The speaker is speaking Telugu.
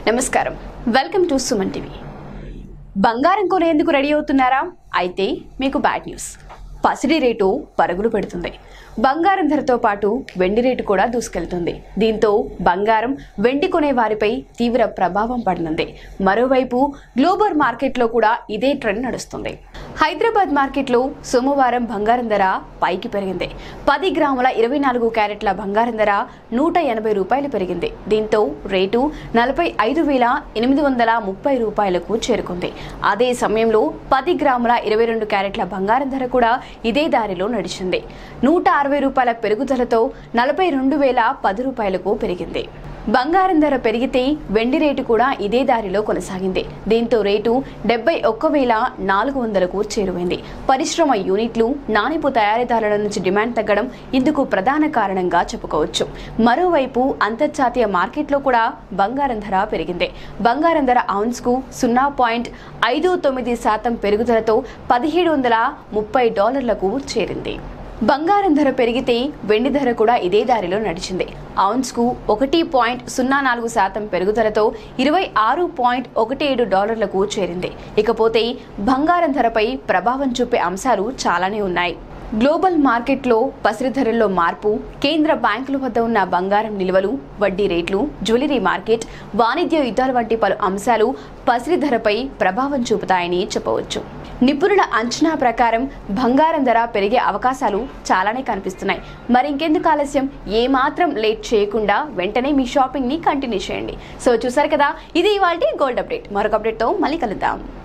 నమస్కారం వెల్కమ్ టు సుమన్ టీవీ బంగారం కొనేందుకు రెడీ అవుతున్నారా అయితే మీకు బ్యాడ్ న్యూస్ పసిడి రేటు పరుగులు పెడుతుంది బంగారం ధరతో పాటు వెండి రేటు కూడా దూసుకెళ్తుంది దీంతో బంగారం వెండి కొనే వారిపై తీవ్ర ప్రభావం పడనుంది మరోవైపు గ్లోబల్ మార్కెట్లో కూడా ఇదే ట్రెండ్ నడుస్తుంది హైదరాబాద్ మార్కెట్లో సోమవారం బంగారం ధర పైకి పెరిగింది 10 గ్రాముల 24 క్యారెట్ల బంగారం ధర 180 రూపాయలు పెరిగింది దీంతో రేటు 45,830 రూపాయలకు చేరుకుంది అదే సమయంలో 10 గ్రాముల 22 క్యారెట్ల బంగారం ధర కూడా ఇదే దారిలో నడిచింది 160 రూపాయల పెరుగుదలతో 42,010 రూపాయలకు పెరిగింది బంగారం ధర పెరిగితే వెండి రేటు కూడా ఇదే దారిలో కొనసాగింది దీంతో రేటు 71,400కు చేరువైంది పరిశ్రమ యూనిట్లు నాణ్యపు తయారీదారుల నుంచి డిమాండ్ తగ్గడం ఇందుకు ప్రధాన కారణంగా చెప్పుకోవచ్చు మరోవైపు అంతర్జాతీయ మార్కెట్లో కూడా బంగారం ధర పెరిగింది బంగారం ధర ఔన్స్కు 0.59% పెరుగుదలతో $1,730లకు చేరింది బంగారం ధర పెరిగితే వెండి ధర కూడా ఇదే దారిలో నడిచింది ఔన్స్కు 1.04% పెరుగుదలతో $26.17లకు చేరింది ఇకపోతే బంగారం ధరపై ప్రభావం చూపే అంశాలు చాలానే ఉన్నాయి గ్లోబల్ మార్కెట్లో పసిడి ధరల్లో మార్పు కేంద్ర బ్యాంకుల వద్ద ఉన్న బంగారం నిల్వలు వడ్డీ రేట్లు జ్యువెలరీ మార్కెట్ వాణిజ్య యుద్ధాల వంటి పలు అంశాలు పసిడి ధరపై ప్రభావం చూపుతాయని చెప్పవచ్చు నిపుణుల అంచనా ప్రకారం బంగారం ధర పెరిగే అవకాశాలు చాలానే కనిపిస్తున్నాయి మరి ఇంకెందుకు ఆలస్యం ఏమాత్రం లేట్ చేయకుండా వెంటనే మీ షాపింగ్ ని కంటిన్యూ చేయండి సో చూసారు కదా ఇది ఇవాల్టి గోల్డ్ అప్డేట్ మరొక అప్డేట్తో మళ్ళీ కలుద్దాం